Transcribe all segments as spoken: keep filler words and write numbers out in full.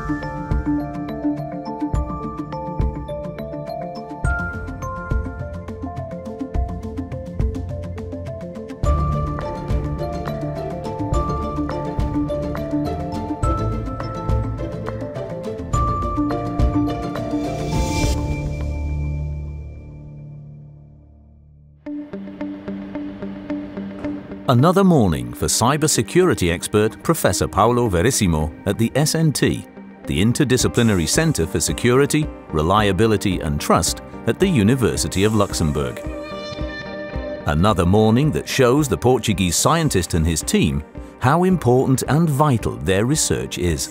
Another morning for cybersecurity expert Professor Paulo Verissimo at the S N T, the Interdisciplinary Centre for Security, Reliability and Trust at the University of Luxembourg. Another morning that shows the Portuguese scientist and his team how important and vital their research is.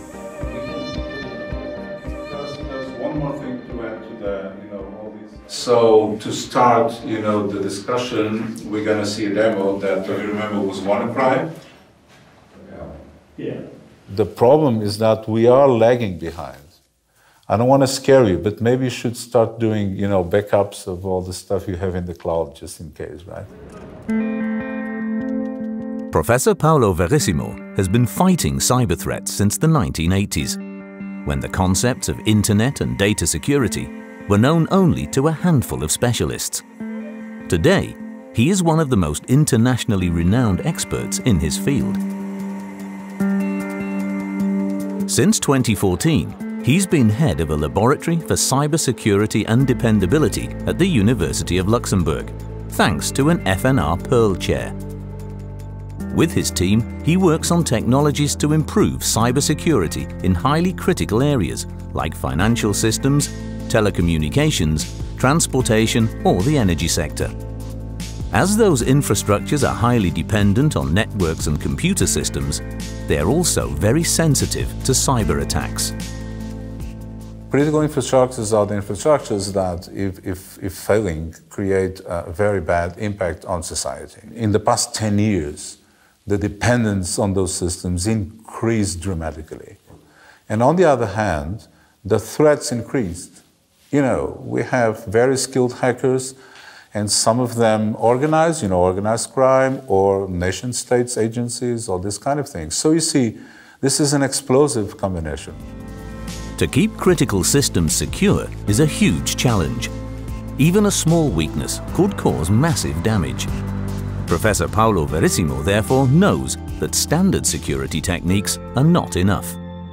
So to start, you know, the discussion, we're going to see a demo that, do you remember, was WannaCry? Yeah. The problem is that we are lagging behind. I don't want to scare you, but maybe you should start doing, you know, backups of all the stuff you have in the cloud, just in case, right? Professor Paulo Verissimo has been fighting cyber threats since the nineteen eighties, when the concepts of internet and data security were known only to a handful of specialists. Today, he is one of the most internationally renowned experts in his field. Since twenty fourteen, he's been head of a laboratory for cybersecurity and dependability at the University of Luxembourg, thanks to an F N R Pearl Chair. With his team, he works on technologies to improve cybersecurity in highly critical areas like financial systems, telecommunications, transportation or the energy sector. As those infrastructures are highly dependent on networks and computer systems, they are also very sensitive to cyber attacks. Critical infrastructures are the infrastructures that, if, if, if failing, create a very bad impact on society. In the past ten years, the dependence on those systems increased dramatically. And on the other hand, the threats increased. You know, we have very skilled hackers, and some of them organized, you know, organized crime or nation states agencies or this kind of thing. So you see, this is an explosive combination. To keep critical systems secure is a huge challenge. Even a small weakness could cause massive damage. Professor Paulo Verissimo therefore knows that standard security techniques are not enough.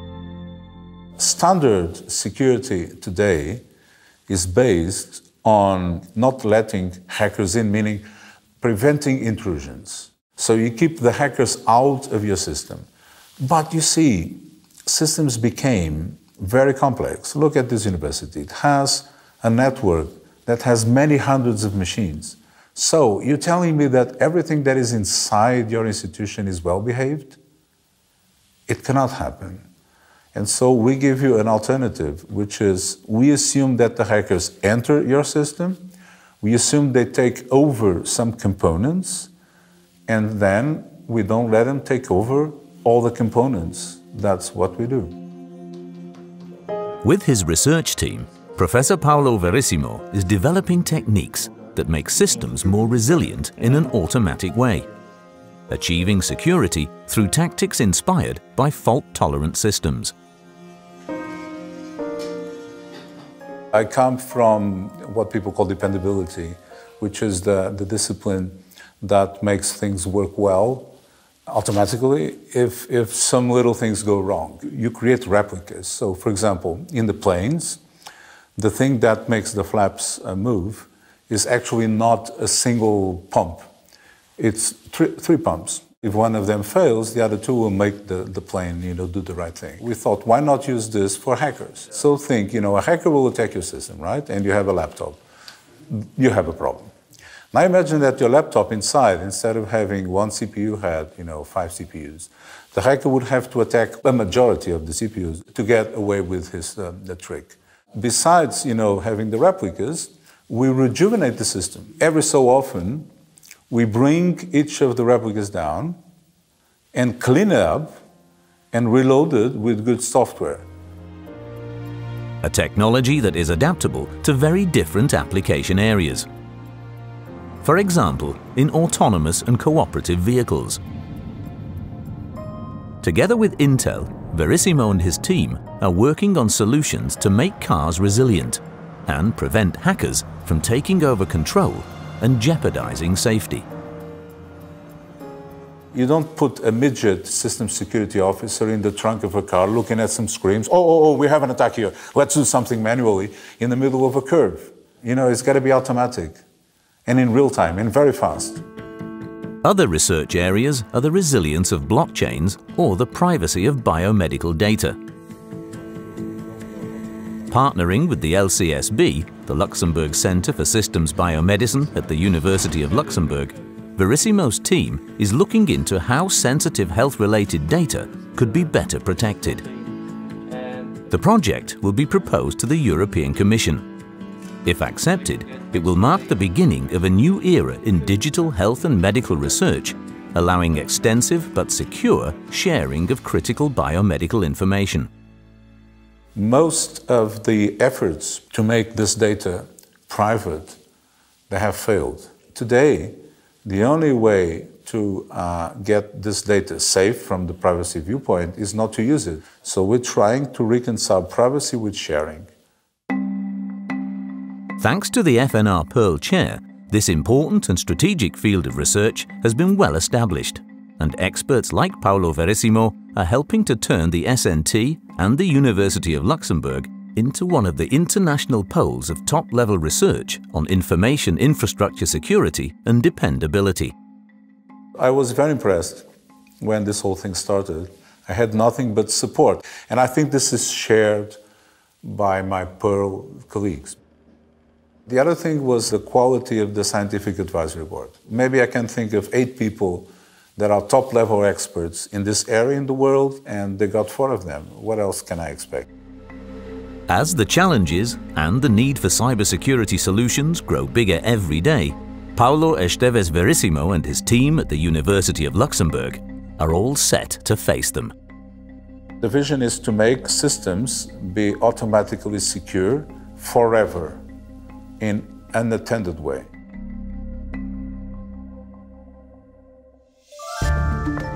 Standard security today is based on not letting hackers in, meaning preventing intrusions. So you keep the hackers out of your system. But you see, systems became very complex. Look at this university. It has a network that has many hundreds of machines. So you're telling me that everything that is inside your institution is well behaved? It cannot happen. And so we give you an alternative, which is we assume that the hackers enter your system, we assume they take over some components, and then we don't let them take over all the components. That's what we do. With his research team, Professor Paulo Verissimo is developing techniques that make systems more resilient in an automatic way, achieving security through tactics inspired by fault-tolerant systems. I come from what people call dependability, which is the, the discipline that makes things work well automatically if, if some little things go wrong. You create replicas. So, for example, in the planes, the thing that makes the flaps uh, move is actually not a single pump. It's three, three pumps. If one of them fails, the other two will make the, the plane, you know, do the right thing. We thought, why not use this for hackers? So think, you know, a hacker will attack your system, right? And you have a laptop. You have a problem. Now imagine that your laptop inside, instead of having one C P U, had, you know, five C P Us. The hacker would have to attack a majority of the C P Us to get away with his uh, the trick. Besides, you know, having the replicas, we rejuvenate the system. Every so often, we bring each of the replicas down and clean it up and reload it with good software. A technology that is adaptable to very different application areas. For example, in autonomous and cooperative vehicles. Together with Intel, Verissimo and his team are working on solutions to make cars resilient and prevent hackers from taking over control and jeopardizing safety. You don't put a midget system security officer in the trunk of a car looking at some screens. Oh, oh, oh, we have an attack here. Let's do something manually in the middle of a curve. You know, it's got to be automatic and in real time and very fast. Other research areas are the resilience of blockchains or the privacy of biomedical data. Partnering with the L C S B, the Luxembourg Centre for Systems Biomedicine at the University of Luxembourg, Verissimo's team is looking into how sensitive health-related data could be better protected. The project will be proposed to the European Commission. If accepted, it will mark the beginning of a new era in digital health and medical research, allowing extensive but secure sharing of critical biomedical information. Most of the efforts to make this data private, they have failed. Today, the only way to uh, get this data safe from the privacy viewpoint is not to use it. So we're trying to reconcile privacy with sharing. Thanks to the F N R Pearl Chair, this important and strategic field of research has been well established, and experts like Paolo Verissimo are helping to turn the S N T and the University of Luxembourg into one of the international poles of top-level research on information infrastructure security and dependability. I was very impressed when this whole thing started. I had nothing but support, and I think this is shared by my Pearl colleagues. The other thing was the quality of the scientific advisory board. Maybe I can think of eight people that are top-level experts in this area in the world, and they got four of them. What else can I expect? As the challenges and the need for cybersecurity solutions grow bigger every day, Paolo Esteves Verissimo and his team at the University of Luxembourg are all set to face them. The vision is to make systems be automatically secure forever in an unattended way.